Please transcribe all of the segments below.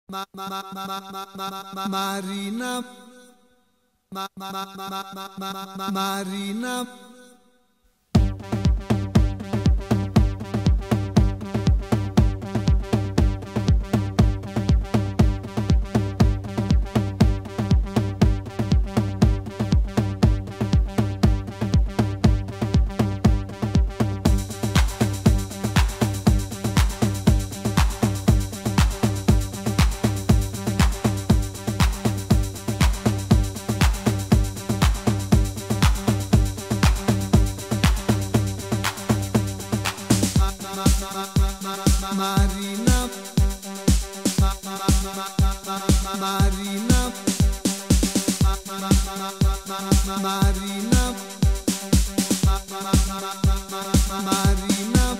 Marina, Marina. Marina, Marina, Marina, Marina,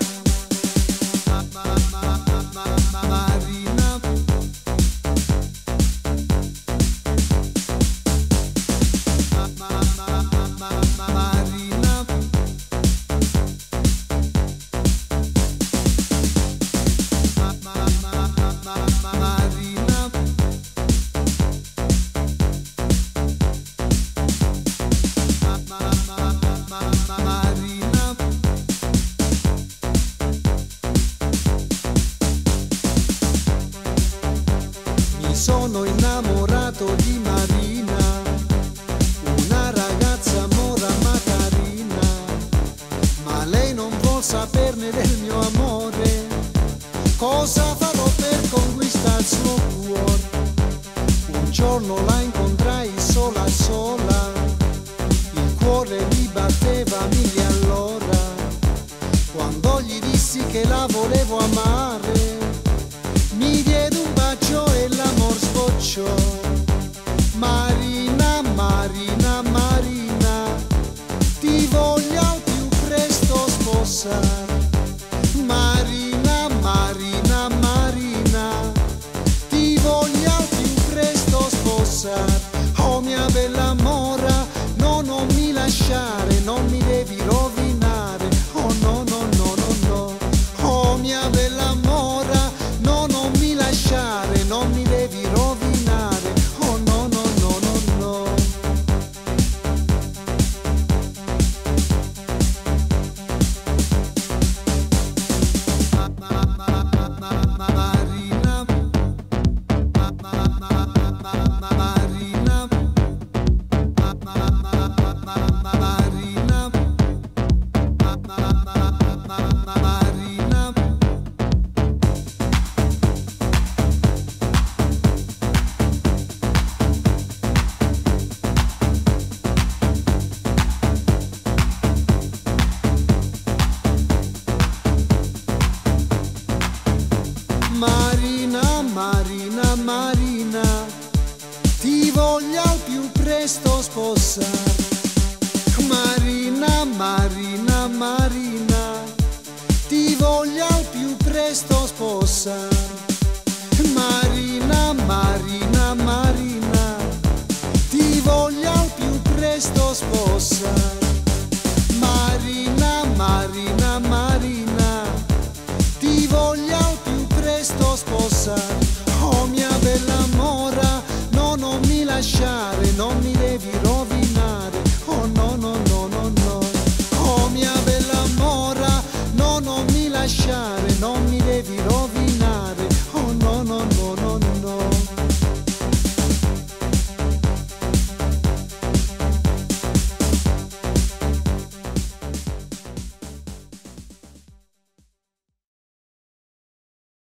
sono innamorato di Marina, una ragazza mora ma carina, ma lei non vuol saperne del mio amore. Cosa farò per conquistare il suo cuore? Un giorno la incontrai sola sola, il cuore mi batteva a mille all'ora, quando gli dissi che la volevo amare. Mi diede un bacio e l'amor sbocciò. Marina, Marina, Marina, ti voglio al più presto sposare. Marina, Marina, Marina, ti voglio al più presto sposare. Oh mia bella mora, no, non mi lasciare, non mi devi rovinare. Oh no, no, no, no, no. Oh mia bella mora, no, non mi lasciare, non mi devi rovinare. Oh no, no, no, no, no. Marina, Marina, Marina, Marina, Marina, ti voglio al più presto sposare. Marina, Marina, Marina, ti voglio al più presto sposare.